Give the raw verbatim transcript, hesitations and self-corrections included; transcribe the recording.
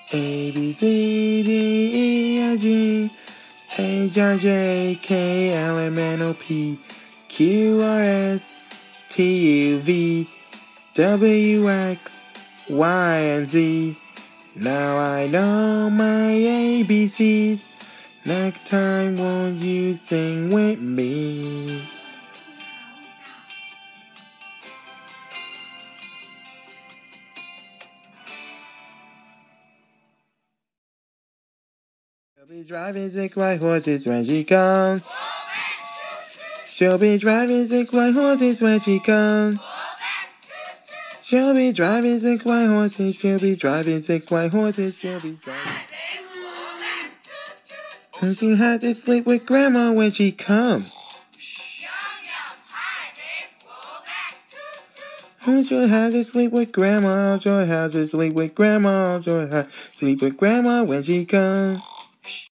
A, B, C, D, E, F, G, H, I, J, K, L, M, N, O, P, Q, R, S, T, U, V, W, X, Y, and Z. Now I know my A B Cs. Next time, won't you sing with me? She'll be driving six white horses when she comes. She'll be driving six white horses when she comes. She'll be driving six white horses. She'll be driving six white horses. She'll be driving. Won't you have to sleep with Grandma when she comes? Won't you have to sleep with Grandma? Won't you have to sleep with Grandma? Won't you have to sleep with Grandma when she comes?